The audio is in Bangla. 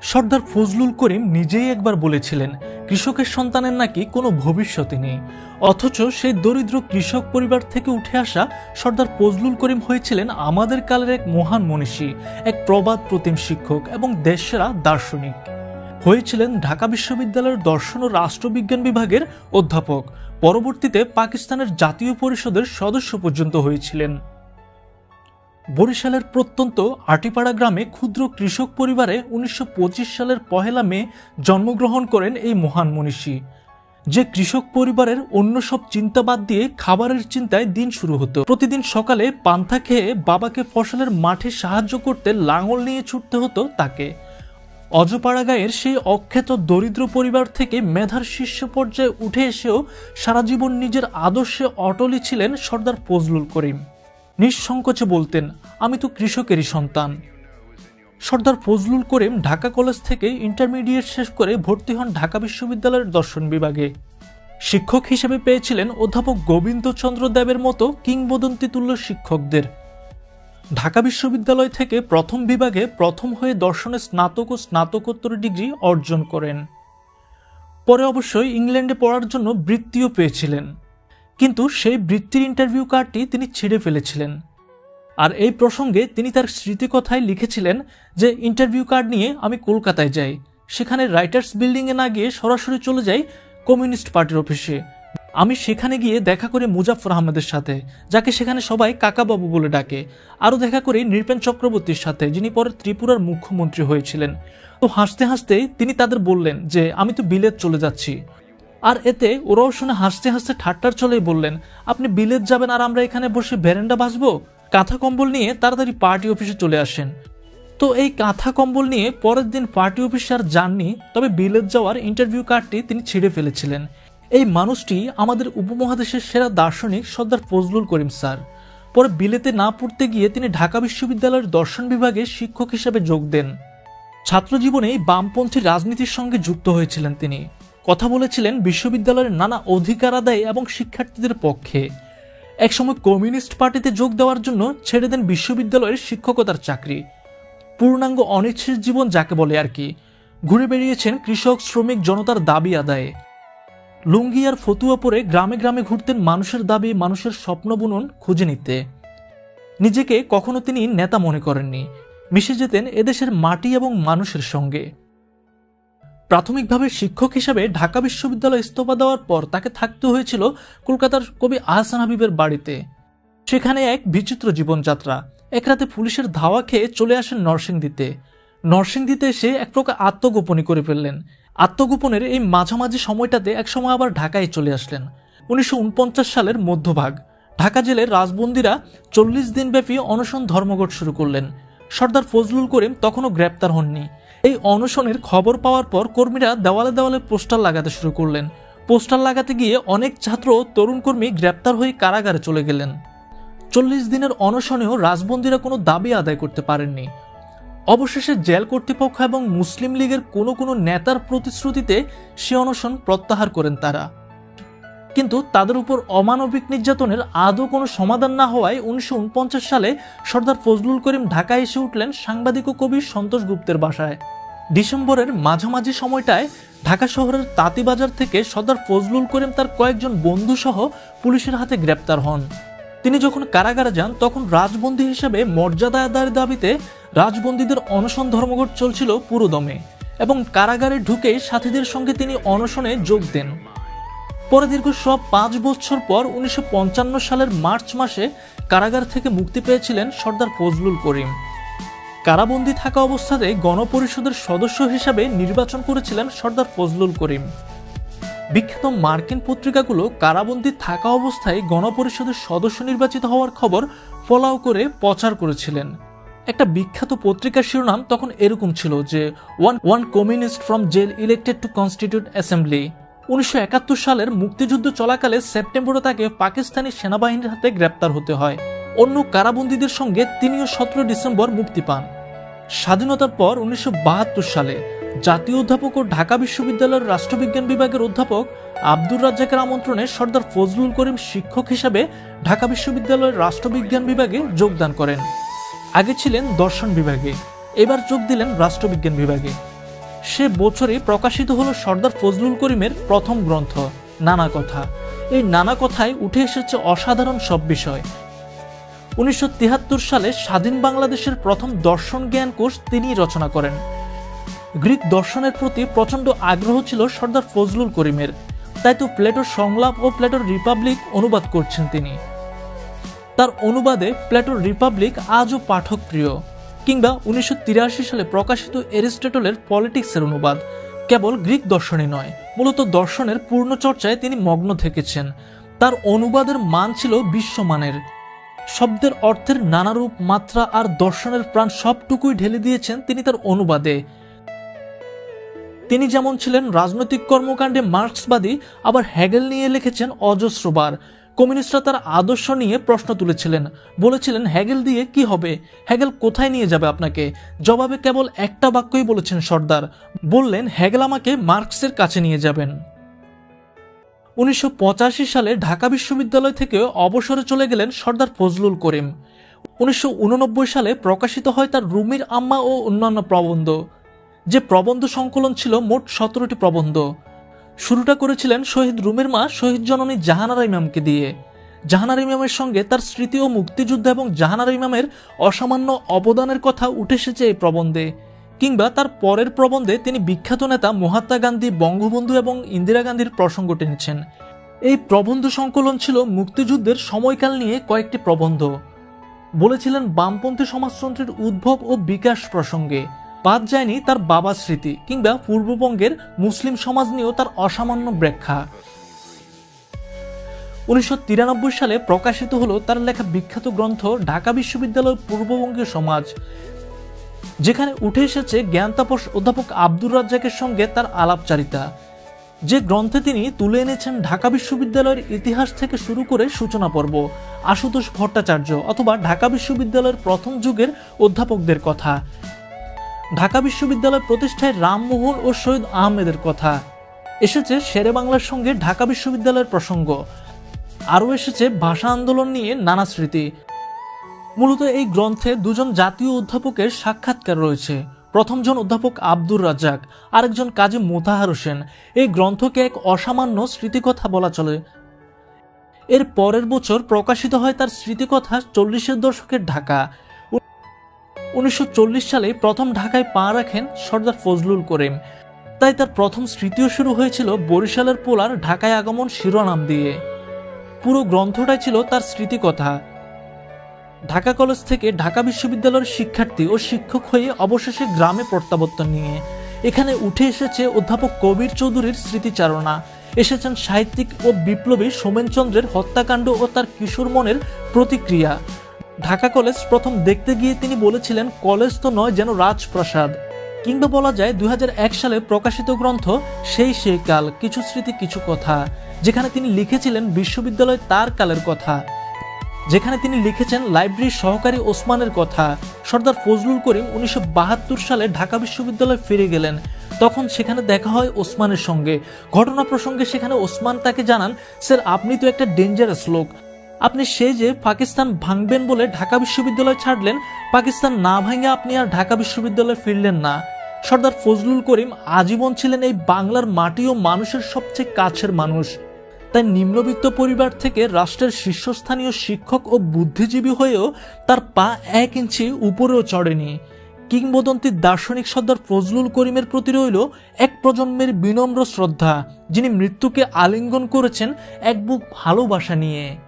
সর্দার ফজলুল করিম নিজেই একবার বলেছিলেন কৃষকের সন্তানের নাকি কোনো ভবিষ্যৎই নেই, অথচ সেই দরিদ্র কৃষক পরিবার থেকে উঠে আসা সর্দার ফজলুল করিম হয়েছিলেন আমাদের কালের এক মহান মনীষী, এক প্রবাদ প্রতিম শিক্ষক এবং দেশসেরা দার্শনিক। হয়েছিলেন ঢাকা বিশ্ববিদ্যালয়ের দর্শন ও রাষ্ট্রবিজ্ঞান বিভাগের অধ্যাপক, পরবর্তীতে পাকিস্তানের জাতীয় পরিষদের সদস্য পর্যন্ত হয়েছিলেন। বরিশালের প্রত্যন্ত আটিপাড়া গ্রামে ক্ষুদ্র কৃষক পরিবারে 1925 সালের 1 মে জন্মগ্রহণ করেন এই মহান মনীষী। যে কৃষক পরিবারের অন্য সব চিন্তা বাদ দিয়ে খাবারের চিন্তায় দিন শুরু হতো। প্রতিদিন সকালে পান্তা খেয়ে বাবাকে ফসলের মাঠে সাহায্য করতে লাঙল নিয়ে ছুটতে হতো তাকে। অজপাড়া গায়ের সেই অখ্যাত দরিদ্র পরিবার থেকে মেধার শীর্ষ পর্যায়ে উঠে এসেও সারা জীবন নিজের আদর্শে অটলই ছিলেন সর্দার ফজলুল করিম। নিঃসংকোচে বলতেন, আমি তো কৃষকেরই সন্তান। সর্দার ফজলুল করিম ঢাকা কলেজ থেকে ইন্টারমিডিয়েট শেষ করে ভর্তি হন ঢাকা বিশ্ববিদ্যালয়ের দর্শন বিভাগে। শিক্ষক হিসেবে পেয়েছিলেন অধ্যাপক গোবিন্দচন্দ্র দেবের মতো কিংবদন্তিতুল্য শিক্ষকদের। ঢাকা বিশ্ববিদ্যালয় থেকে প্রথম বিভাগে প্রথম হয়ে দর্শনে স্নাতক ও স্নাতকোত্তর ডিগ্রি অর্জন করেন। পরে অবশ্যই ইংল্যান্ডে পড়ার জন্য বৃত্তিও পেয়েছিলেন, কিন্তু সেই বৃত্তির ইন্টারভিউ কার্ডটি তিনি ছিঁড়ে ফেলেছিলেন। আর এই প্রসঙ্গে তিনি তার স্মৃতিকথায় লিখেছিলেন যে ইন্টারভিউ কার্ড নিয়ে আমি কলকাতায় যাই, সেখানে রাইটার্স বিল্ডিংয়ে না গিয়ে সরাসরি চলে যাই কমিউনিস্ট পার্টির অফিসে। আমি সেখানে গিয়ে দেখা করি মুজাফফর আহমেদের সাথে, যাকে সেখানে সবাই কাকাবাবু বলে ডাকে। আরও দেখা করি নৃপেন চক্রবর্তীর সাথে, যিনি পরে ত্রিপুরার মুখ্যমন্ত্রী হয়েছিলেন। তো হাসতে হাসতে তিনি তাদের বললেন যে আমি তো বিলেত চলে যাচ্ছি। আর এতে ওরাও শুনে হাসতে হাসতে ঠাট্টার চলেই বললেন, আপনি বিলেত যাবেন আর আমরা এখানে বসে ভেরেন্ডা বাসবো? কাঁথা কম্বল নিয়ে তাড়াতাড়ি পার্টি অফিসে চলে আসেন। তো এই কাঁথা কম্বল নিয়ে পরের দিন পার্টি অফিসে আর যাননি, তবে বিলেত যাওয়ার ইন্টারভিউ কার্ডটি তিনি ছিঁড়ে ফেলেছিলেন। এই মানুষটি আমাদের উপমহাদেশের সেরা দার্শনিক সর্দার ফজলুল করিম স্যার। পরে বিলেতে না পড়তে গিয়ে তিনি ঢাকা বিশ্ববিদ্যালয়ের দর্শন বিভাগে শিক্ষক হিসেবে যোগ দেন। ছাত্র জীবনেই বামপন্থী রাজনীতির সঙ্গে যুক্ত হয়েছিলেন তিনি। কথা বলেছিলেন বিশ্ববিদ্যালয়ের নানা অধিকার আদায় এবং শিক্ষার্থীদের পক্ষে। একসময় কমিউনিস্ট পার্টিতে যোগ দেওয়ার জন্য ছেড়ে দেন বিশ্ববিদ্যালয়ের শিক্ষকতার চাকরি। পূর্ণাঙ্গ অনিশ্চিত জীবন যাকে বলে আর কি। ঘুরে বেরিয়েছেন কৃষক শ্রমিক জনতার দাবি আদায়ে। লুঙ্গি আর ফতুয়া পরে গ্রামে গ্রামে ঘুরতেন মানুষের দাবি, মানুষের স্বপ্ন বুনন খুঁজে নিতে। নিজেকে কখনো তিনি নেতা মনে করেননি, মিশে যেতেন এদেশের মাটি এবং মানুষের সঙ্গে। প্রাথমিকভাবে শিক্ষক হিসাবে ঢাকা বিশ্ববিদ্যালয় ইস্তফা দেওয়ার পর তাকে থাকতে হয়েছিল কলকাতার কবি আহসান হাবিবের বাড়িতে। সেখানে এক বিচিত্র জীবনযাত্রা। এক রাতে পুলিশের ধাওয়া খেয়ে চলে আসেন নরসিংদীতে। নরসিংদীতে এসে এক প্রকার আত্মগোপনী করে ফেললেন। আত্মগোপনের এই মাঝামাঝি সময়টাতে একসময় আবার ঢাকায় চলে আসলেন। 1949 সালের মধ্যভাগ ঢাকা জেলের রাজবন্দীরা 40 দিনব্যাপী অনশন ধর্মঘট শুরু করলেন। সর্দার ফজলুল করিম তখনও গ্রেপ্তার হননি। এই অনশনের খবর পাওয়ার পর কর্মীরা দেওয়ালে দেওয়ালে পোস্টার লাগাতে শুরু করলেন। পোস্টার লাগাতে গিয়ে অনেক ছাত্র তরুণ কর্মী গ্রেপ্তার হয়ে কারাগারে চলে গেলেন। 40 দিনের অনশনেও রাজবন্দীরা কোনো দাবি আদায় করতে পারেননি। অবশেষে জেল কর্তৃপক্ষ এবং মুসলিম লীগের কোনো নেতার প্রতিশ্রুতিতে সে অনশন প্রত্যাহার করেন তারা। কিন্তু তাদের উপর অমানবিক নির্যাতনের আদৌ কোনো সমাধান না হওয়ায় 1949 সালে সর্দার ফজলুল করিম ঢাকায় এসে উঠলেন সাংবাদিক ও কবি সন্তোষ গুপ্তের বাসায়। ডিসেম্বরের মাঝামাঝি সময়টায় ঢাকা শহরের তাঁতিবাজার থেকে সর্দার ফজলুল করিম তার কয়েকজন বন্ধু সহ পুলিশের হাতে গ্রেপ্তার হন। তিনি যখন কারাগারে যান তখন রাজবন্দী হিসেবে মর্যাদা আদায়ের দাবিতে রাজবন্দীদের অনশন ধর্মঘট চলছিল পুরোদমে, এবং কারাগারে ঢুকে সাথীদের সঙ্গে তিনি অনশনে যোগ দেন। পরে দীর্ঘ 5 বছর পর 1955 সালের মার্চ মাসে কারাগার থেকে মুক্তি পেয়েছিলেন সর্দার ফজলুল করিম। কারাবন্দী থাকা অবস্থাতে গণপরিষদের সদস্য হিসাবে নির্বাচন করেছিলেন সর্দার ফজলুল করিম। বিখ্যাত মার্কিন পত্রিকাগুলো কারাবন্দী থাকা অবস্থায় গণপরিষদের সদস্য নির্বাচিত হওয়ার খবর ফলাও করে প্রচার করেছিলেন। একটা বিখ্যাত পত্রিকার শিরোনাম তখন এরকম ছিল যে one communist from jail elected to constitute assembly. 1971 সালের মুক্তিযুদ্ধ চলাকালে সেপ্টেম্বরে তাকে পাকিস্তানি সেনাবাহিনীর হাতে গ্রেপ্তার হতে হয়। অন্য কারাবন্দীদের সঙ্গে তিনিও 17 ডিসেম্বর মুক্তি পান। স্বাধীনতার পর 1972 সালে জাতীয় অধ্যাপক ও ঢাকা বিশ্ববিদ্যালয়ের রাষ্ট্রবিজ্ঞান বিভাগের অধ্যাপক আব্দুর রাজ্জাকের আমন্ত্রণে সর্দার ফজলুল করিম শিক্ষক হিসাবে ঢাকা বিশ্ববিদ্যালয়ের রাষ্ট্রবিজ্ঞান বিভাগে যোগদান করেন। আগে ছিলেন দর্শন বিভাগে, এবার যোগ দিলেন রাষ্ট্রবিজ্ঞান বিভাগে। সে বছরই প্রকাশিত হলো সর্দার ফজলুল করিমের প্রথম গ্রন্থ নানা কথা। এই নানা কথায় উঠে এসেছে অসাধারণ সব বিষয়। 1973 সালে স্বাধীন বাংলাদেশের প্রথম দর্শন জ্ঞান কোষ তিনি রচনা করেন। গ্রিক দর্শনের প্রতি প্রচণ্ড আগ্রহ ছিল সর্দার ফজলুল করিমের, তাই তো প্লেটোর সংলাপ ও প্লেটোর রিপাবলিক অনুবাদ করছেন তিনি। তার অনুবাদে প্লেটোর রিপাবলিক আজও পাঠক প্রিয়। কিংবা 1983 সালে প্রকাশিত এরিস্টটলের পলিটিক্সের অনুবাদ কেবল গ্রিক দর্শনই নয়, মূলত দর্শনের পূর্ণ চর্চায় তিনি মগ্ন থেকেছেন। তার অনুবাদের মান ছিল বিশ্বমানের। শব্দের অর্থের নানা রূপ মাত্রা আর দর্শনের প্রাণ সবটুকুই ঢেলে দিয়েছেন তিনি তার অনুবাদে। তিনি যেমন ছিলেন রাজনৈতিক কর্মকাণ্ডে মার্ক্সবাদী, আবার হেগেল নিয়ে লিখেছেন অজস্রবার। কমিউনিস্টরা তার আদর্শ নিয়ে প্রশ্ন তুলেছিলেন, বলেছিলেন হেগেল দিয়ে কি হবে, হেগেল কোথায় নিয়ে যাবে আপনাকে। জবাবে কেবল একটা বাক্যই বলেছেন সর্দার, বললেন হেগেল আমাকে মার্ক্সের কাছে নিয়ে যাবেন। 1985 সালে ঢাকা বিশ্ববিদ্যালয় থেকে অবসরে চলে গেলেন সর্দার ফজলুল করিম। 1989 সালে প্রকাশিত হয় তার রুমির আম্মা ও অন্যান্য প্রবন্ধ, যে প্রবন্ধ সংকলন ছিল মোট 17টি প্রবন্ধ। শুরুটা করেছিলেন শহীদ রুমির মা শহীদ জননী জাহানারা ইমামকে দিয়ে। জাহানারা ইমামের সঙ্গে তার স্মৃতি ও মুক্তিযুদ্ধ এবং জাহানারা ইমামের অসামান্য অবদানের কথা উঠে এসেছে এই প্রবন্ধে। কিংবা তার পরের প্রবন্ধে তিনি বিখ্যাত নেতা মহাত্মা গান্ধী, বঙ্গবন্ধু এবং ইন্দিরা গান্ধীর প্রসঙ্গ টেনেছেন। এই প্রবন্ধ সংকলন ছিল মুক্তিযুদ্ধের সময়কাল নিয়ে কয়েকটি প্রবন্ধ। বলেছিলেন বামপন্থী সমাজতন্ত্রের উদ্ভব ও বিকাশ প্রসঙ্গে। বাদ যায়নি তার বাবার স্মৃতি কিংবা পূর্ববঙ্গের মুসলিম সমাজ নিয়েও তার অসামান্য ব্যাখ্যা। 1993 সালে প্রকাশিত হলো তার লেখা বিখ্যাত গ্রন্থ ঢাকা বিশ্ববিদ্যালয়ের পূর্ববঙ্গীয় সমাজ, যেখানে উঠে এসেছে জ্ঞানতাপস অধ্যাপক আব্দুর রাজ্জাকের সঙ্গে তার আলাপচারিতা। যে গ্রন্থে তিনি তুলে এনেছেন ঢাকা বিশ্ববিদ্যালয়ের ইতিহাস থেকে শুরু করে সূচনা পর্ব, আশুতোষ ভট্টাচার্য অথবা ঢাকা বিশ্ববিদ্যালয়ের প্রথম যুগের অধ্যাপকদের কথা, ঢাকা বিশ্ববিদ্যালয় প্রতিষ্ঠায় রামমোহন ও শহীদ আহমেদের কথা, এসেছে শেরে বাংলার সঙ্গে ঢাকা বিশ্ববিদ্যালয়ের প্রসঙ্গ, আরও এসেছে ভাষা আন্দোলন নিয়ে নানা স্মৃতি। মূলত এই গ্রন্থে দুজন জাতীয় অধ্যাপকের সাক্ষাৎকার রয়েছে। প্রথমজন অধ্যাপক আব্দুর রাজ্জাক, আরেকজন কাজী মোতাহার হোসেন। এই গ্রন্থকে এক অসামান্য স্মৃতিকথা বলা চলে। এর পরের বছর প্রকাশিত হয় তার স্মৃতিকথা 40-এর দশকের ঢাকা। 1940 সালে প্রথম ঢাকায় পা রাখেন সর্দার ফজলুল করিম, তাই তার প্রথম স্মৃতিও শুরু হয়েছিল বরিশালের পোলার ঢাকায় আগমন শিরোনাম দিয়ে। পুরো গ্রন্থটাই ছিল তার স্মৃতিকথা। ঢাকা কলেজ থেকে ঢাকা বিশ্ববিদ্যালয়ের শিক্ষার্থী ও শিক্ষক হয়ে অবশেষে গ্রামে প্রত্যাবর্তন নিয়ে এখানে উঠে এসেছে অধ্যাপক কবির চৌধুরীর স্মৃতিচারণা, এসেছেন সাহিত্যিক ও বিপ্লবী সোমেনচন্দ্রের হত্যাকাণ্ড ও তার কিশোর মনের প্রতিক্রিয়া। ঢাকা কলেজ প্রথম দেখতে গিয়ে তিনি বলেছিলেন, কলেজ তো নয় যেন রাজপ্রাসাদ। কিংবা বলা যায় 2001 সালে প্রকাশিত গ্রন্থ সেই কাল, কিছু স্মৃতি কিছু কথা, যেখানে তিনি লিখেছিলেন বিশ্ববিদ্যালয় তার কালের কথা, যেখানে তিনি লিখেছেন লাইব্রেরির সহকারী ওসমানের কথা। সর্দার ফজলুল করিম 1972 সালে ঢাকা বিশ্ববিদ্যালয়ে ফিরে গেলেন। তখন সেখানে দেখা হয় ওসমানের সঙ্গে। ঘটনা প্রসঙ্গে সেখানে ওসমান তাকে জানান, স্যার আপনি তো একটা ডেঞ্জারাস লোক, আপনি সে যে পাকিস্তান ভাঙবেন বলে ঢাকা বিশ্ববিদ্যালয় ছাড়লেন, পাকিস্তান না ভাঙে আপনি আর ঢাকা বিশ্ববিদ্যালয়ে ফিরলেন না। সর্দার ফজলুল করিম আজীবন ছিলেন এই বাংলার মাটি ও মানুষের সবচেয়ে কাছের মানুষ। তাই নিম্নবিত্ত পরিবার থেকে রাষ্ট্রের শীর্ষস্থানীয় শিক্ষক ও বুদ্ধিজীবী হয়েও তার পা 1 ইঞ্চি উপরেও চড়েনি। কিংবদন্তি দার্শনিক সর্দার ফজলুল করিমের প্রতি রইল এক প্রজন্মের বিনম্র শ্রদ্ধা, যিনি মৃত্যুকে আলিঙ্গন করেছেন এক বুক ভালোবাসা নিয়ে।